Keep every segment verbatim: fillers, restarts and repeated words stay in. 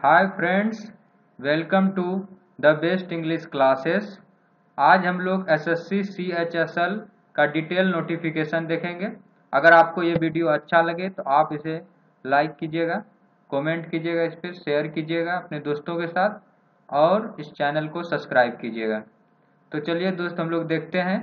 Hi friends, welcome to the best English classes. आज हम लोग एसएससी सीएचएसएल का डिटेल नोटिफिकेशन देखेंगे। अगर आपको ये वीडियो अच्छा लगे तो आप इसे लाइक कीजिएगा, कमेंट कीजिएगा, इस पर शेयर कीजिएगा अपने दोस्तों के साथ और इस चैनल को सब्सक्राइब कीजिएगा। तो चलिए दोस्त, हम लोग देखते हैं।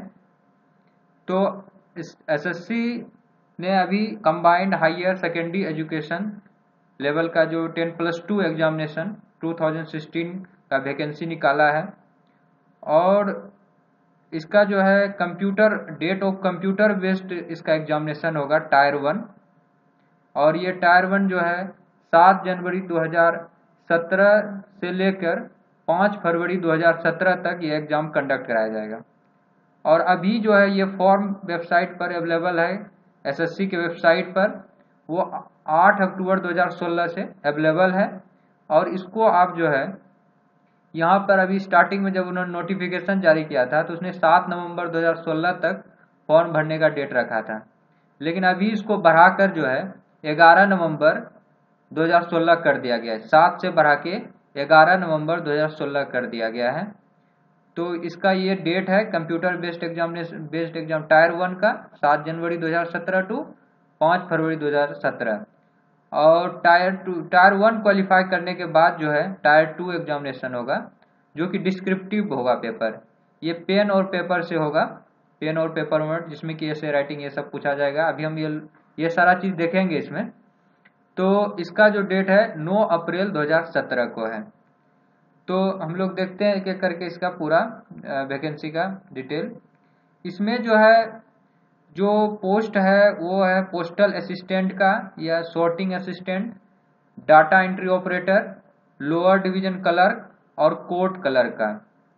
तो इस एसएससी ने अभी combined higher secondary education level का जो ten plus two examination two thousand sixteen का वैकेंसी निकाला है और इसका जो है computer date of computer based इसका एग्जामिनेशन होगा टायर वन। और ये टायर वन जो है सात जनवरी दो हज़ार सत्रह से लेकर पाँच फरवरी दो हज़ार सत्रह तक ये एग्ज़ाम कंडक्ट कराया जाएगा। और अभी जो है ये फॉर्म वेबसाइट पर अवेलेबल है, एसएससी के वेबसाइट पर, वो आठ अक्टूबर दो हज़ार सोलह से अवेलेबल है। और इसको आप जो है यहाँ पर अभी स्टार्टिंग में जब उन्होंने नोटिफिकेशन जारी किया था तो उसने सात नवंबर दो हज़ार सोलह तक फॉर्म भरने का डेट रखा था, लेकिन अभी इसको बढ़ाकर जो है ग्यारह नवंबर दो हज़ार सोलह कर दिया गया है। सात से बढ़ा के ग्यारह नवंबर दो हज़ार सोलह कर दिया गया है। तो इसका ये डेट है computer based examination based exam tier one का सात जनवरी दो हज़ार सत्रह टू पाँच फरवरी दो हज़ार सत्रह। और tier two tier one qualify करने के बाद जो है टायर टू एग्जामिनेशन होगा, जो कि डिस्क्रिप्टिव होगा पेपर। ये पेन और पेपर से होगा, पेन और पेपर में, जिसमें कि ऐसे राइटिंग ये सब पूछा जाएगा। अभी हम ये ये सारा चीज देखेंगे इसमें। तो इसका जो डेट है नौ अप्रैल दो हज़ार सत्रह को है। तो हम लोग देखते हैं एक एक करके इसका पूरा वैकेंसी का डिटेल। इसमें जो है जो पोस्ट है वो है पोस्टल असिस्टेंट का या sorting assistant, data entry operator, lower division clerk और कोर्ट क्लर्क का,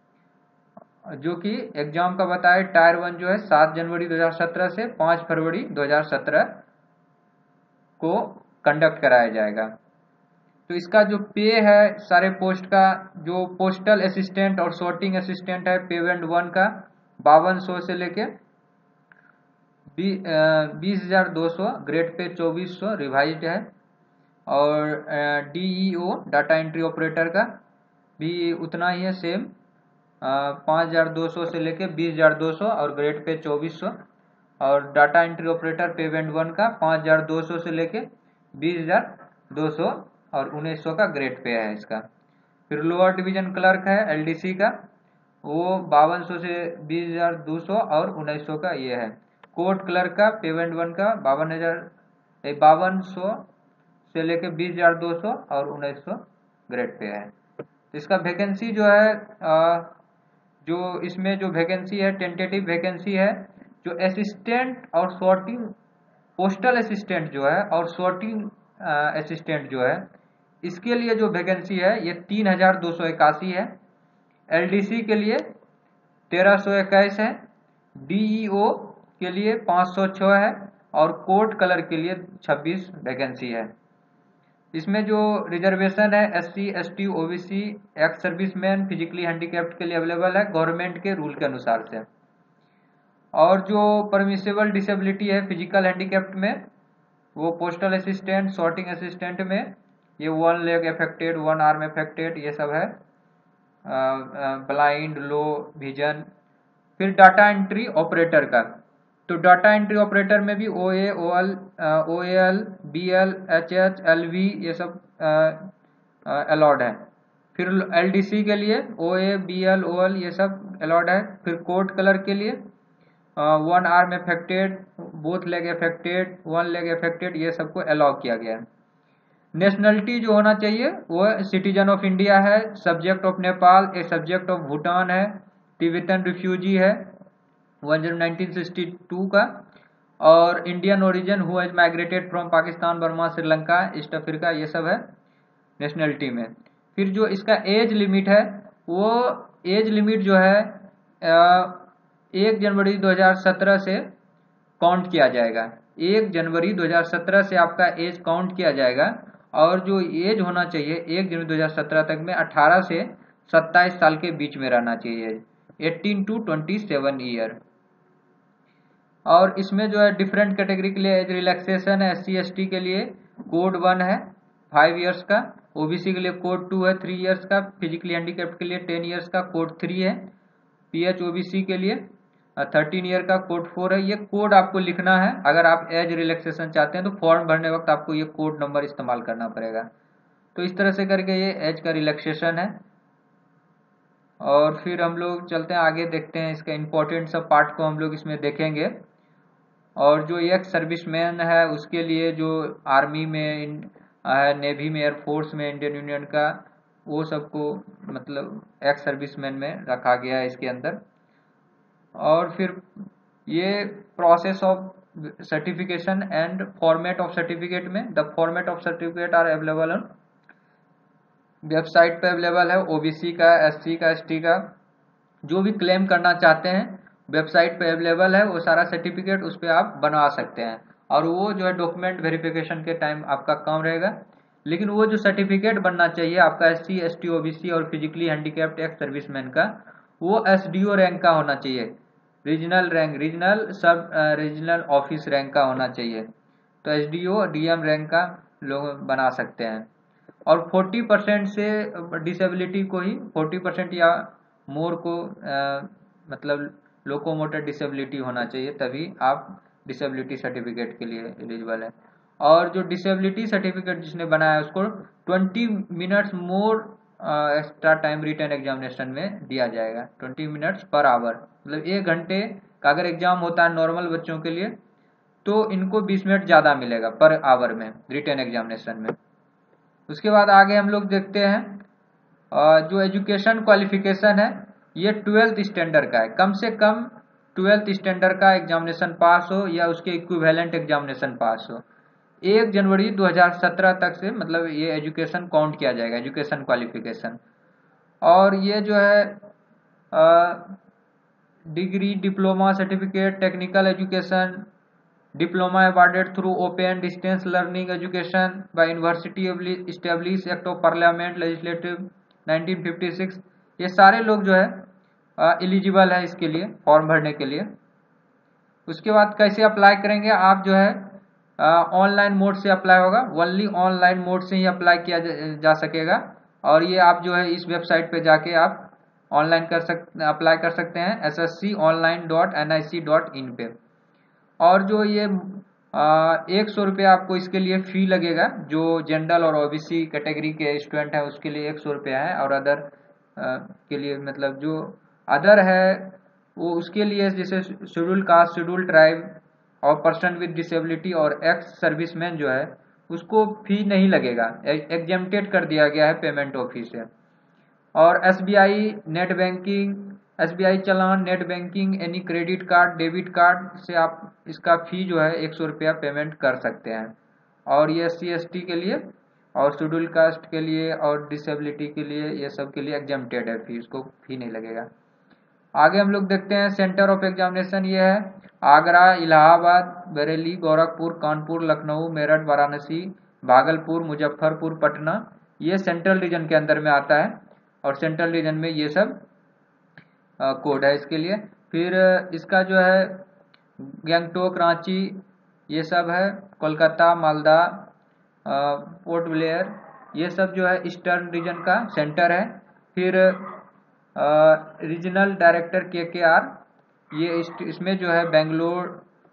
जो कि एग्जाम का बताए टायर वन जो है सात जनवरी दो हज़ार सत्रह से पाँच फरवरी दो हज़ार सत्रह को कंडक्ट कराया जाएगा। तो इसका जो पे है सारे पोस्ट का, जो पोस्टल असिस्टेंट और सॉर्टिंग असिस्टेंट है, पेमेंट वन का बावन सौ से लेके बीस हजार दो सौ, ग्रेड पे चौबीस सौ रिवाइज्ड है। और डीईओ डाटा एंट्री ऑपरेटर का भी उतना ही है, सेम पाँच हजार दो सौ से लेके बीस हजार दो सौ और ग्रेड पे चौबीस सौ। और data entry operator payment one का पाँच हजार दो सौ से लेके बीस हजार दो सौ और उन्नीस सौ का ग्रेड पे है इसका। फिर लोअर डिवीजन क्लर्क है एलडीसी का, वो बावन सौ से बीस हजार दो सौ और उन्नीस सौ का ये है। कोर्ट क्लर्क का पेमेंट वन का बावन हजार बावन सौ से लेके बीस हजार दो सौ और उन्नीस सौ ग्रेड पे है। तो इसका वैकेंसी जो है आ, जो इसमें जो वैकेंसी है टेंटेटिव वैकेंसी है, जो असिस्टेंट और सॉर्टिंग पोस्टल असिस्टेंट जो है और सॉर्टिंग असिस्टेंट जो है, इसके लिए जो वैकेंसी है ये तीन हजार दो सौ इक्यासी है। एलडीसी के लिए तेरह सौ इक्कीस है, डीईओ के लिए पाँच सौ छह है और कोर्ट क्लर्क के लिए छब्बीस वैकेंसी है। इसमें जो रिजर्वेशन है SC, ST, OBC, ex serviceman, physically handicapped के लिए अवेलेबल है गवर्नमेंट के रूल के अनुसार से। और जो परमिसेबल डिसेबिलिटी है फिजिकल हैंडीकैप्ड में, वो पोस्टल असिस्टेंट, सॉर्टिंग असिस्टेंट में ये one leg affected, one arm affected, ये सब है, ब्लाइंड, लो विजन। फिर डाटा एंट्री ऑपरेटर का, तो डाटा एंट्री ऑपरेटर में भी O A, O L, O L, B L, H H, L V, ये सब अलाउड है। फिर एलडीसी के लिए O A, B L, O L, ये सब अलाउड है। फिर कोर्ट क्लर्क के लिए one arm affected, both leg affected, one leg affected, ये सबको अलाउ किया गया है। नेशनलिटी जो होना चाहिए वो सिटीजन ऑफ इंडिया है, subject of Nepal, a subject of Bhutan है, तिब्बतन रिफ्यूजी है नाइनटीन सिक्सटी टू का, और Indian origin who has migrated from Pakistan, Burma, Sri Lanka, East Africa, ये सब है नेशनलिटी में। फिर जो इसका एज लिमिट है, वो एज लिमिट जो है एक जनवरी दो हज़ार सत्रह से काउंट किया जाएगा। एक जनवरी दो हज़ार सत्रह से आपका एज काउंट किया जाएगा। और जो एज होना चाहिए एक जनवरी दो हज़ार सत्रह तक में अठारह से सत्ताईस साल के बीच में रहना चाहिए, अठारह टू सत्ताईस ईयर। और इसमें जो है डिफरेंट कैटेगरी के लिए एज रिलैक्सेशन है, एस सी एस टी के लिए कोड वन है फाइव इयर्स का, ओबीसी के लिए कोड टू है थ्री इयर्स का, फिजिकली हैंडीकैप्ड के लिए टेन इयर्स का कोड थ्री है, पीएच ओबीसी के लिए थर्टीन ईयर का कोड फोर है। ये कोड आपको लिखना है, अगर आप एज रिलैक्सेशन चाहते हैं तो फॉर्म भरने वक्त आपको ये कोड नंबर इस्तेमाल करना पड़ेगा। तो इस तरह से करके ये एज का रिलैक्सेशन है। और फिर हम लोग चलते हैं आगे, देखते हैं इसका इम्पोर्टेंट सब पार्ट को हम लोग इसमें देखेंगे। और जो एक सर्विसमैन है उसके लिए जो आर्मी में, नेवी में, एयरफोर्स में, इंडियन यूनियन का, वो सबको मतलब एक्स सर्विसमैन में रखा गया है इसके अंदर। और फिर ये process of certification and format of certificate में, the format of certificate are available on website पे अवेलेबल है। ओबीसी का, एससी का, एसटी का जो भी क्लेम करना चाहते हैं वेबसाइट पे अवेलेबल है, वो सारा सर्टिफिकेट उस पर आप बनवा सकते हैं। और वो जो है डॉक्यूमेंट वेरिफिकेशन के टाइम आपका कम रहेगा। लेकिन वो जो सर्टिफिकेट बनना चाहिए आपका S C, S T, OBC और फिजिकली हैंडीकैप्ड एक्स सर्विसमैन का, वो एसडीओ रैंक का होना चाहिए, regional rank, regional sub regional office rank का होना चाहिए। तो एसडीओ, डीएम रैंक का लोग बना सकते हैं। और चालीस परसेंट से डिसेबिलिटी को ही, चालीस परसेंट या मोर को आ, मतलब लोकोमोटर डिसेबिलिटी होना चाहिए, तभी आप डिसेबिलिटी सर्टिफिकेट के लिए एलिजिबल है। और जो डिसेबिलिटी सर्टिफिकेट जिसने बनाया है उसको twenty minutes more extra time written examination में दिया जाएगा, ट्वेंटी मिनट्स पर आवर, मतलब एक घंटे का अगर एग्जाम होता है नॉर्मल बच्चों के लिए तो इनको बीस मिनट ज़्यादा मिलेगा पर आवर में रिटन एग्जामिनेशन में। उसके बाद आगे हम लोग देखते हैं जो एजुकेशन क्वालिफिकेशन है, ये ट्वेल्थ स्टैंडर्ड का है, कम से कम ट्वेल्थ स्टैंडर्ड का एग्जामिनेशन पास हो या उसके इक्विवेलेंट एग्जामिनेशन पास हो। एक जनवरी दो हज़ार सत्रह तक से मतलब ये एजुकेशन काउंट किया जाएगा, एजुकेशन क्वालिफिकेशन। और ये जो है degree, diploma certificate, technical education, diploma awarded through open distance learning education by university establish act of parliament legislative nineteen fifty six, ये सारे लोग जो है एलिजिबल है इसके लिए फॉर्म भरने के लिए। उसके बाद कैसे अप्लाई करेंगे, आप जो है ऑनलाइन मोड से अप्लाई होगा, ओनली ऑनलाइन मोड से ही अप्लाई किया जा, जा सकेगा। और ये आप जो है इस वेबसाइट पे जाके आप ऑनलाइन कर सकते अप्लाई कर सकते हैं, S S C online dot N I C dot in पे। और जो ये एक सौ रुपये आपको इसके लिए फी लगेगा, जो जनरल और ओबीसी कैटेगरी के स्टूडेंट है उसके लिए एक सौ रुपया है, और अदर के लिए मतलब जो अदर है वो उसके लिए जैसे शेड्यूल कास्ट, शेड्यूल ट्राइब और पर्सन विद डिसेबिलिटी और एक्स सर्विसमैन जो है उसको फी नहीं लगेगा, एग्जेम्प्टेड कर दिया गया है पेमेंट ऑफिस से। और SBI net banking, SBI challan, net banking, any credit card, debit card से आप इसका फी जो है एक सौ रुपया पेमेंट कर सकते हैं। और ये एस सी एस टी के लिए और शेड्यूल कास्ट के लिए और डिसेबिलिटी के लिए ये सब के लिए एग्जेम्प्टेड है फी, इसको फी नहीं लगेगा। आगे हम लोग देखते हैं सेंटर ऑफ एग्जामिनेशन, ये है आगरा, इलाहाबाद, बरेली, गोरखपुर, कानपुर, लखनऊ, मेरठ, वाराणसी, भागलपुर, मुजफ्फरपुर, पटना, ये सेंट्रल रीजन के अंदर में आता है। और सेंट्रल रीजन में ये सब कोड है इसके लिए। फिर इसका जो है गैंगटोक, रांची, ये सब है, कोलकाता, मालदा, पोर्ट ब्लेयर, ये सब जो है ईस्टर्न रीजन का सेंटर है। फिर रीजनल डायरेक्टर के के आर, ये इस, इसमें जो है बेंगलोर,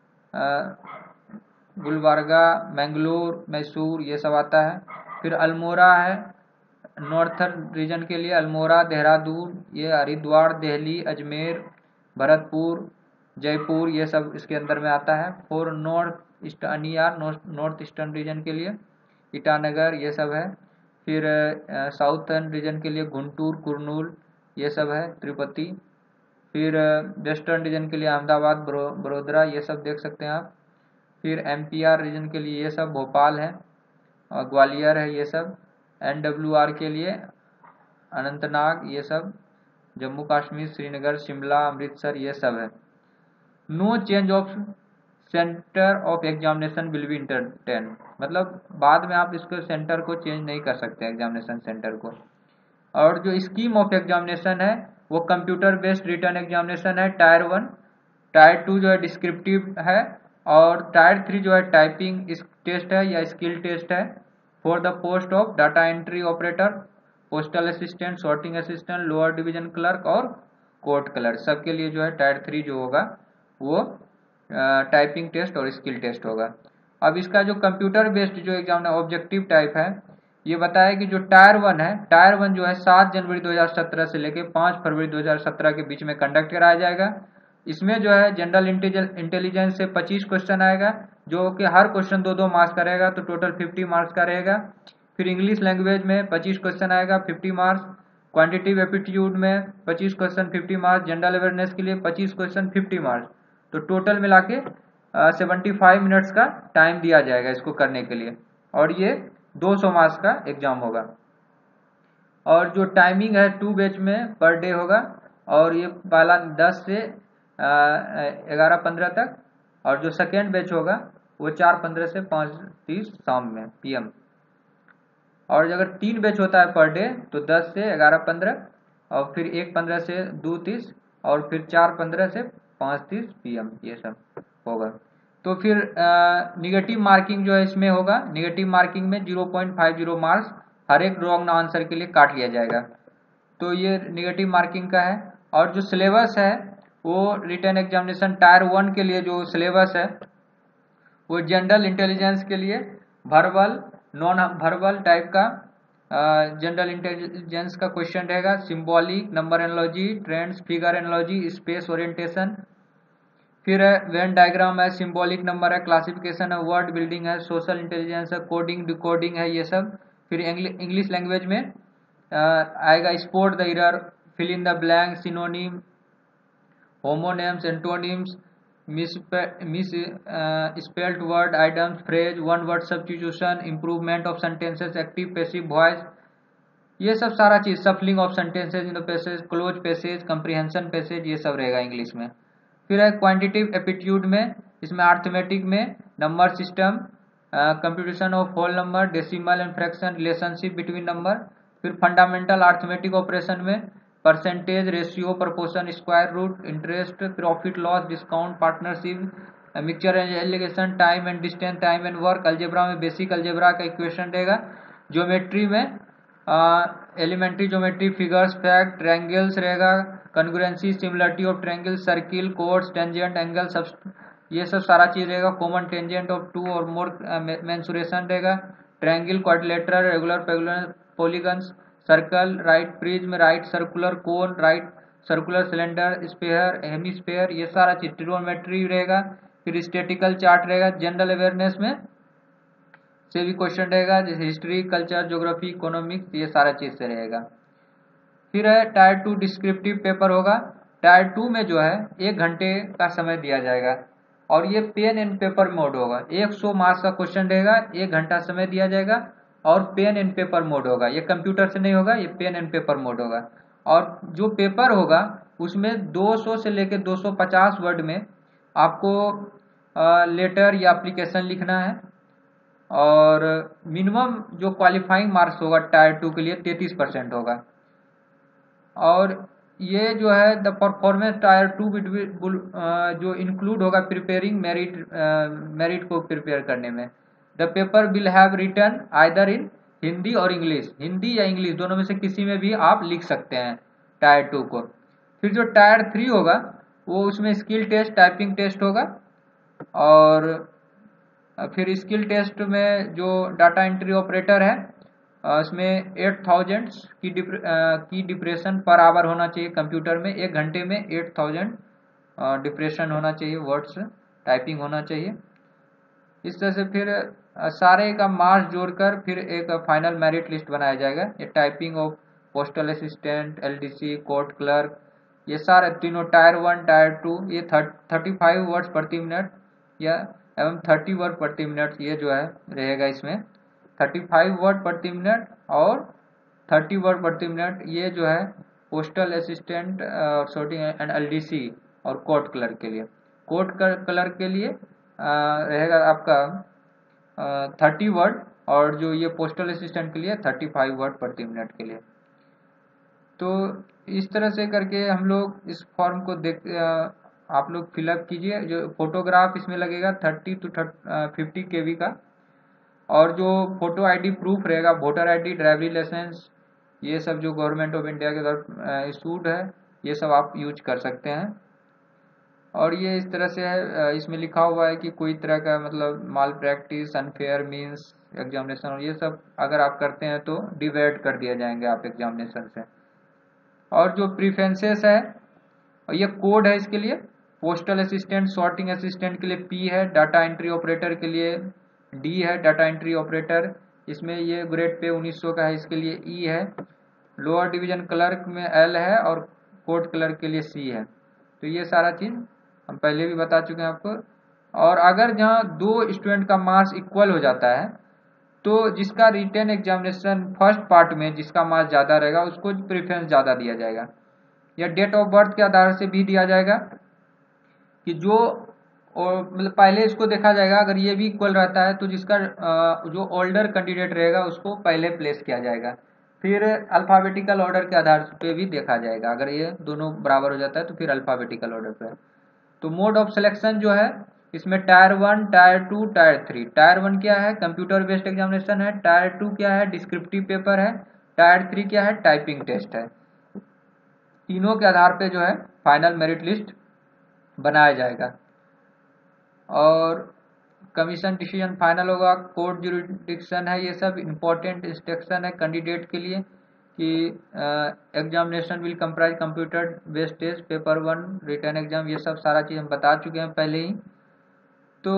गुलबर्गा, मैंगलोर, मैसूर, ये सब आता है। फिर अल्मोड़ा है नॉर्थर्न रीजन के लिए, अल्मोड़ा, देहरादून, ये हरिद्वार, दिल्ली, अजमेर, भरतपुर, जयपुर, ये सब इसके अंदर में आता है। For north eastern ER, north eastern region के लिए ईटानगर, ये सब है। फिर साउथर्न रीजन के लिए गुंटूर, कुरनूल, ये सब है, तिरुपति। फिर वेस्टर्न रीजन के लिए अहमदाबाद, बड़ोदरा, ये सब देख सकते हैं आप। फिर एमपीआर रीजन के लिए ये सब भोपाल है और ग्वालियर है, ये सब। एनडब्ल्यूआर के लिए अनंतनाग, ये सब। जम्मू कश्मीर, श्रीनगर, शिमला, अमृतसर, ये सब है। No change of centre of examination will be entertain, मतलब बाद में आप इसको सेंटर को चेंज नहीं कर सकते एग्जामिनेशन सेंटर को। और जो स्कीम ऑफ एग्जामिनेशन है वो कंप्यूटर बेस्ड रिटर्न एग्जामिनेशन है, टायर वन। टायर टू जो है डिस्क्रिप्टिव है, और टायर थ्री जो है टाइपिंग टेस्ट है या स्किल टेस्ट है। For the post of data entry operator, postal assistant, sorting assistant, lower division clerk और कोर्ट क्लर्क, सबके लिए जो है टायर थ्री जो होगा वो टाइपिंग टेस्ट और स्किल टेस्ट होगा। अब इसका जो कंप्यूटर बेस्ड जो एग्जाम है ऑब्जेक्टिव टाइप है, ये बताया कि जो टायर वन है, टायर वन जो है सात जनवरी दो हज़ार सत्रह से लेकर पाँच फरवरी दो हज़ार सत्रह के बीच में कंडक्ट कराया जाएगा। इसमें जो है जनरल इंटेलिजेंस से पच्चीस क्वेश्चन आएगा, जो कि हर क्वेश्चन दो दो मार्क्स का रहेगा, तो टोटल पचास मार्क्स का रहेगा। फिर इंग्लिश लैंग्वेज में पच्चीस क्वेश्चन आएगा, पचास मार्क्स। क्वांटिटिव एप्टीट्यूड में पच्चीस क्वेश्चन, पचास मार्क्स। जनरल अवेयरनेस के लिए पच्चीस क्वेश्चन, पचास मार्क्स। तो टोटल मिला के पचहत्तर मिनट्स का टाइम दिया जाएगा इसको करने के लिए, और ये दो सौ मार्क्स का एग्जाम होगा। और जो टाइमिंग है टू बैच में पर डे होगा, और ये पहला दस से ग्यारह पंद्रह तक, और जो सेकेंड बैच होगा वो चार पंद्रह से पाँच तीस शाम में पीएम। और अगर तीन बैच होता है पर डे तो दस से ग्यारह पंद्रह, और फिर एक पंद्रह से दो तीस, और फिर चार पंद्रह से पाँच तीस पीएम, ये सब होगा। तो फिर निगेटिव मार्किंग जो है इसमें होगा, निगेटिव मार्किंग में zero point five zero marks हर एक रॉन्ग आंसर के लिए काट लिया जाएगा। तो ये निगेटिव मार्किंग का है। और जो सिलेबस है वो रिटन एग्जामिनेशन टायर वन के लिए जो सिलेबस है वो जनरल इंटेलिजेंस के लिए वर्बल, नॉन वर्बल टाइप का जनरल इंटेलिजेंस का क्वेश्चन रहेगा, symbolic, number analogy, trends, figure analogy, space orientation. फिर है वेन डायग्राम है, सिंबॉलिक नंबर है, क्लासिफिकेशन है, वर्ड बिल्डिंग है, सोशल इंटेलिजेंस है, कोडिंग डिकोडिंग है, ये सब। फिर इंग्लिश लैंग्वेज में आएगा spot the error, fill in the blank, synonym, homonyms, antonyms, mis misspelled word, items, phrase, one word substitution, improvement of sentences, active passive voice, ये सब सारा चीज, shuffling of sentences in the passage, cloze passage, comprehension passage, ये सब रहेगा English में। फिर है क्वांटिटिव एप्टीट्यूड में, इसमें अर्थमेटिक में number system, computation of whole number, decimal and fraction, relationship between number. फिर फंडामेंटल अर्थमेटिक ऑपरेशन में percentage, ratio, proportion, square root, interest, profit loss, discount, partnership, mixture and alligation, time and distance, time and work. Algebra में basic algebra का equation रहेगा। Geometry में elementary geometry, figures, fact, triangles रहेगा, congruency, similarity of triangle, circle, chords, tangent, angle, सब ये सब सारा चीज रहेगा। Common tangent of two or more mensuration रहेगा। Triangle, quadrilateral, regular, polygons, circle, right prism, right circular cone, right circular cylinder, sphere, hemisphere, ये सारा चीज। ट्रिग्नोमेट्री रहेगा। फिर स्टैटिकल चार्ट रहेगा। जनरल अवेयरनेस में से भी क्वेश्चन रहेगा, जैसे हिस्ट्री, कल्चर, ज्योग्राफी, इकोनॉमिक्स, ये सारा चीज से रहेगा। फिर है टायर टू डिस्क्रिप्टिव पेपर होगा। टायर टू में जो है एक घंटे का समय दिया जाएगा, और ये पेन एंड पेपर मोड होगा। एक सौ मार्क्स का क्वेश्चन रहेगा, एक घंटा समय दिया जाएगा, और पेन एंड पेपर मोड होगा। ये कंप्यूटर से नहीं होगा, ये पेन एंड पेपर मोड होगा। और जो पेपर होगा उसमें दो सौ से लेकर दो सौ पचास वर्ड में आपको लेटर या एप्लीकेशन लिखना है, और मिनिमम जो क्वालिफाइंग मार्क्स होगा टायर टू के लिए तैंतीस परसेंट होगा। और ये जो है द परफॉर्मेंस टायर टू जो इंक्लूड होगा प्रिपेयरिंग मेरिट, मेरिट को प्रिपेयर करने में। The paper will have written either in Hindi or English, Hindi या इंग्लिश दोनों में से किसी में भी आप लिख सकते हैं टायर टू को। फिर जो टायर थ्री होगा वो उसमें स्किल टेस्ट, टाइपिंग टेस्ट होगा। और फिर स्किल टेस्ट में जो डाटा एंट्री ऑपरेटर है उसमें एट थाउजेंड की डिप्रे, की डिप्रेशन पर आवर होना चाहिए कंप्यूटर में। एक घंटे में एट थाउजेंड डिप्रेशन होना चाहिए, वर्ड्स टाइपिंग होना चाहिए। इस तरह से फिर सारे का मार्क्स जोड़कर फिर एक फाइनल मेरिट लिस्ट बनाया जाएगा। ये typing of postal assistant, LDC, court clerk, ये सारे तीनों टायर वन, टायर टू, ये थर्टी फाइव वर्ड्स प्रति मिनट या एवं थर्टी वर्ड प्रति मिनट, ये जो है रहेगा इसमें पैंतीस वर्ड प्रति मिनट और तीस वर्ड प्रति मिनट। ये जो है पोस्टल असिस्टेंट और सॉर्टिंग एंड एलडीसी और कोर्ट क्लर्क के लिए। कोर्ट क्लर्क के लिए रहेगा आपका तीस वर्ड, और जो ये पोस्टल असिस्टेंट के लिए पैंतीस वर्ड प्रति मिनट के लिए। तो इस तरह से करके हम लोग इस फॉर्म को देख, आप लोग फिलअप कीजिए। जो फोटोग्राफ इसमें लगेगा thirty to fifty K B का, और जो फोटो आईडी प्रूफ रहेगा, वोटर आईडी, ड्राइवरी लाइसेंस, ये सब जो गवर्नमेंट ऑफ इंडिया के तरफ इशूड है, ये सब आप यूज कर सकते हैं। और ये इस तरह से है, इसमें लिखा हुआ है कि कोई तरह का मतलब malpractice, unfair means examination, और ये सब अगर आप करते हैं तो डिवेट कर दिया जाएंगे आप एग्जामिनेशन से। और जो प्रीफरेंसेस है, और ये कोड है इसके लिए, पोस्टल असिस्टेंट, सॉर्टिंग असिस्टेंट के लिए पी है, डाटा एंट्री ऑपरेटर के लिए डी है, डाटा एंट्री ऑपरेटर इसमें ये ग्रेड पे उन्नीस सौ का है, इसके लिए ई है, लोअर डिवीजन क्लर्क में एल है, और कोर्ट क्लर्क के लिए सी है। तो ये सारा चीज हम पहले भी बता चुके हैं आपको। और अगर जहाँ दो स्टूडेंट का मार्क्स इक्वल हो जाता है तो जिसका रिटन एग्जामिनेशन फर्स्ट पार्ट में जिसका मार्क्स ज़्यादा रहेगा उसको प्रेफरेंस ज़्यादा दिया जाएगा, या डेट ऑफ बर्थ के आधार से भी दिया जाएगा कि जो मतलब पहले इसको देखा जाएगा, अगर ये भी इक्वल रहता है तो जिसका जो ओल्डर कैंडिडेट रहेगा उसको पहले प्लेस किया जाएगा। फिर अल्फ़ाबेटिकल ऑर्डर के आधार पे भी देखा जाएगा, अगर ये दोनों बराबर हो जाता है तो फिर अल्फ़ाबेटिकल ऑर्डर पे। तो मोड ऑफ सिलेक्शन जो है इसमें tier one, tier two, tier three. Tier one क्या है, कंप्यूटर बेस्ड एग्जामिनेशन है। टायर टू क्या है, डिस्क्रिप्टिव पेपर है। टायर थ्री क्या है, टाइपिंग टेस्ट है। तीनों के आधार पे जो है फाइनल मेरिट लिस्ट बनाया जाएगा और कमीशन डिसीजन फाइनल होगा। कोर्ट ज्यूरिडिक्शन है, ये सब इंपॉर्टेंट इंस्ट्रक्शन है कैंडिडेट के लिए कि examination will comprise computer based test, paper one, written exam, ये सब सारा चीज़ हम बता चुके हैं पहले ही। तो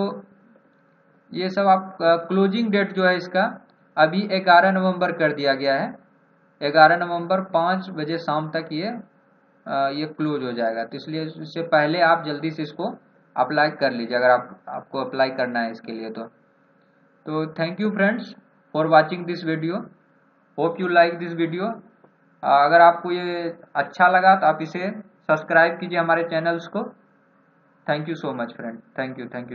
ये सब आप क्लोजिंग डेट जो है इसका अभी ग्यारह नवंबर कर दिया गया है। ग्यारह नवंबर पाँच बजे शाम तक ये आ, ये क्लोज हो जाएगा, तो इसलिए इससे पहले आप जल्दी से इसको अप्लाई कर लीजिए अगर आप आपको अप्लाई करना है इसके लिए। तो तो thank you friends for watching this video, hope you like this video. अगर आपको ये अच्छा लगा तो आप इसे सब्सक्राइब कीजिए हमारे चैनल्स को। Thank you so much friend, thank you thank you.